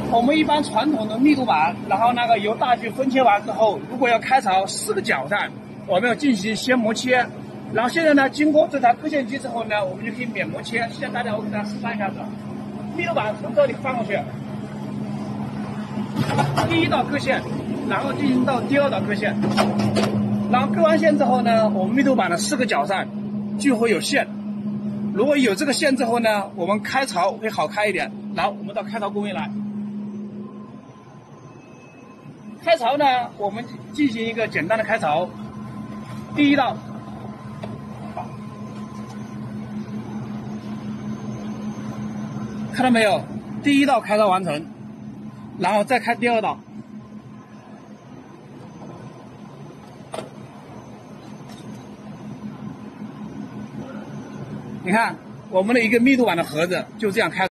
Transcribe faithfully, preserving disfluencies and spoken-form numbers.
我们一般传统的密度板，然后那个由大锯分切完之后，如果要开槽四个角上，我们要进行先磨切。然后现在呢，经过这台割线机之后呢，我们就可以免磨切。现在大家我给大家示范一下子，密度板从这里放过去，第一道割线，然后进行到第二道割线，然后割完线之后呢，我们密度板的四个角上就会有线。如果有这个线之后呢，我们开槽会好开一点。然后我们到开槽工位来，开槽呢，我们进行一个简单的开槽。第一道，看到没有？第一道开槽完成，然后再开第二道。你看，我们的一个密度板的盒子就这样开。